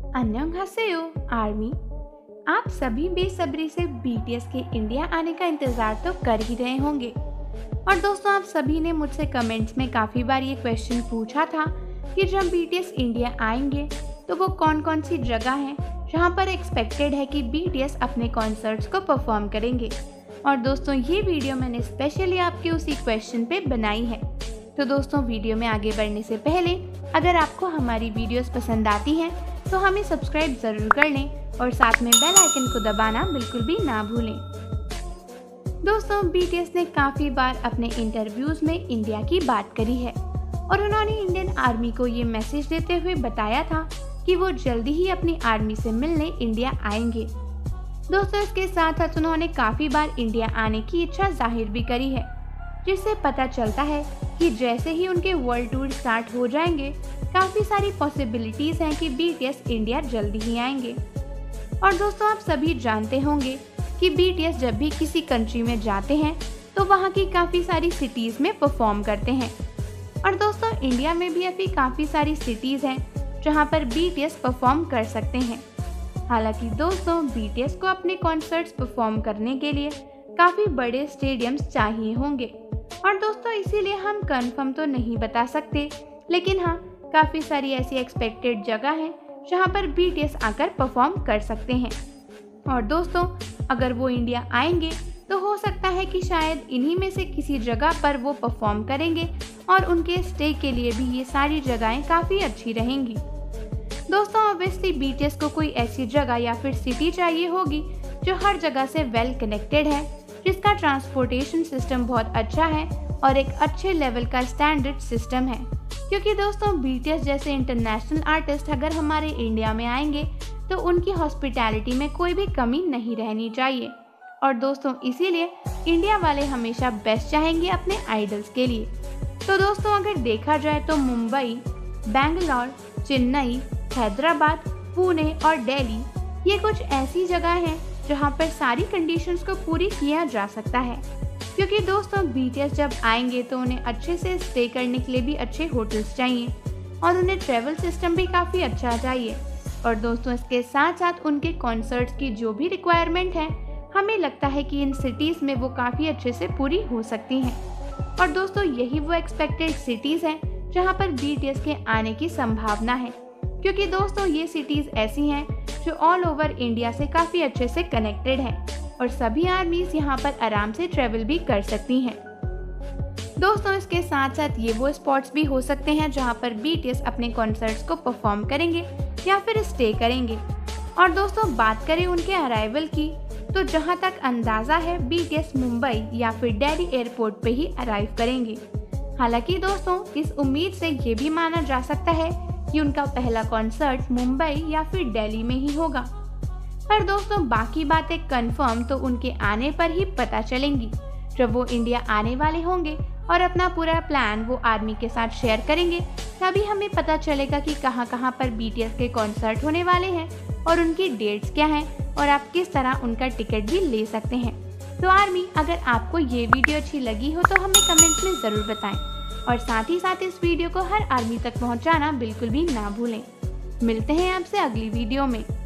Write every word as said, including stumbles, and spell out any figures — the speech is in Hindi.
अन्यंहासेयो आर्मी। आप सभी बेसब्री से बीटीएस के इंडिया आने का इंतजार तो कर ही रहे होंगे। और दोस्तों, आप सभी ने मुझसे कमेंट्स में काफ़ी बार ये क्वेश्चन पूछा था कि जब बीटीएस इंडिया आएंगे तो वो कौन कौन सी जगह हैं जहाँ पर एक्सपेक्टेड है कि बीटीएस अपने कॉन्सर्ट्स को परफॉर्म करेंगे। और दोस्तों, ये वीडियो मैंने स्पेशली आपके उसी क्वेश्चन पे बनाई है। तो दोस्तों, वीडियो में आगे बढ़ने से पहले अगर आपको हमारी वीडियोस पसंद आती हैं तो हमें सब्सक्राइब ज़रूर कर लें और साथ में बेल आइकन को दबाना बिल्कुल भी ना भूलें। दोस्तों, बीटीएस ने काफ़ी बार अपने इंटरव्यूज़ में इंडिया की बात करी है और उन्होंने इंडियन आर्मी को ये मैसेज देते हुए बताया था कि वो जल्दी ही अपनी आर्मी से मिलने इंडिया आएंगे। दोस्तों, इसके साथ साथ उन्होंने काफ़ी बार इंडिया आने की इच्छा जाहिर भी करी है, जिससे पता चलता है कि जैसे ही उनके वर्ल्ड टूर स्टार्ट हो जाएंगे, काफ़ी सारी पॉसिबिलिटीज़ हैं कि बीटीएस इंडिया जल्दी ही आएंगे। और दोस्तों, आप सभी जानते होंगे कि बीटीएस जब भी किसी कंट्री में जाते हैं तो वहाँ की काफ़ी सारी सिटीज़ में परफॉर्म करते हैं। और दोस्तों, इंडिया में भी अभी काफ़ी सारी सिटीज़ हैं जहाँ पर बीटीएस परफॉर्म कर सकते हैं। हालांकि दोस्तों, बीटीएस को अपने कॉन्सर्ट्स परफॉर्म करने के लिए काफ़ी बड़े स्टेडियम्स चाहिए होंगे। और दोस्तों, इसीलिए हम कंफर्म तो नहीं बता सकते, लेकिन हाँ, काफ़ी सारी ऐसी एक्सपेक्टेड जगह हैं जहाँ पर बीटीएस आकर परफॉर्म कर सकते हैं। और दोस्तों, अगर वो इंडिया आएंगे तो हो सकता है कि शायद इन्हीं में से किसी जगह पर वो परफॉर्म करेंगे और उनके स्टे के लिए भी ये सारी जगहें काफ़ी अच्छी रहेंगी। दोस्तों, ऑब्वियसली बीटीएस को कोई ऐसी जगह या फिर सिटी चाहिए होगी जो हर जगह से वेल कनेक्टेड है, जिसका ट्रांसपोर्टेशन सिस्टम बहुत अच्छा है और एक अच्छे लेवल का स्टैंडर्ड सिस्टम है। क्योंकि दोस्तों, बीटीएस जैसे इंटरनेशनल आर्टिस्ट अगर हमारे इंडिया में आएंगे तो उनकी हॉस्पिटैलिटी में कोई भी कमी नहीं रहनी चाहिए। और दोस्तों, इसीलिए इंडिया वाले हमेशा बेस्ट चाहेंगे अपने आइडल्स के लिए। तो दोस्तों, अगर देखा जाए तो मुंबई, बेंगलोर, चेन्नई, हैदराबाद, पुणे और दिल्ली ये कुछ ऐसी जगह हैं जहां पर सारी कंडीशंस को पूरी किया जा सकता है। क्योंकि दोस्तों, बीटीएस जब आएंगे तो उन्हें अच्छे से स्टे करने के लिए भी अच्छे होटल्स चाहिए और उन्हें ट्रैवल सिस्टम भी काफ़ी अच्छा चाहिए। और दोस्तों, इसके साथ साथ उनके कॉन्सर्ट्स की जो भी रिक्वायरमेंट है, हमें लगता है कि इन सिटीज़ में वो काफ़ी अच्छे से पूरी हो सकती हैं। और दोस्तों, यही वो एक्सपेक्टेड सिटीज़ हैं जहाँ पर बीटीएस के आने की संभावना है। क्योंकि दोस्तों, ये सिटीज़ ऐसी हैं जो ऑल ओवर इंडिया से काफ़ी अच्छे से कनेक्टेड हैं और सभी आर्मीज यहाँ पर आराम से ट्रेवल भी कर सकती हैं। दोस्तों, इसके साथ साथ ये वो स्पॉट्स भी हो सकते हैं जहाँ पर बीटीएस अपने कॉन्सर्ट्स को परफॉर्म करेंगे या फिर स्टे करेंगे। और दोस्तों, बात करें उनके अराइवल की, तो जहाँ तक अंदाज़ा है बीटीएस मुंबई या फिर दिल्ली एयरपोर्ट पे ही अराइव करेंगे। हालांकि दोस्तों, इस उम्मीद से ये भी माना जा सकता है कि उनका पहला कॉन्सर्ट मुंबई या फिर दिल्ली में ही होगा। पर दोस्तों, बाकी बातें कंफर्म तो उनके आने पर ही पता चलेंगी। जब वो इंडिया आने वाले होंगे और अपना पूरा प्लान वो आर्मी के साथ शेयर करेंगे, तभी हमें पता चलेगा कि कहाँ कहाँ पर बीटीएस के कॉन्सर्ट होने वाले हैं और उनकी डेट्स क्या हैं और आप किस तरह उनका टिकट भी ले सकते हैं। तो आर्मी, अगर आपको ये वीडियो अच्छी लगी हो तो हमें कमेंट्स में ज़रूर बताएं और साथ ही साथ इस वीडियो को हर आर्मी तक पहुँचाना बिल्कुल भी ना भूलें। मिलते हैं आपसे अगली वीडियो में।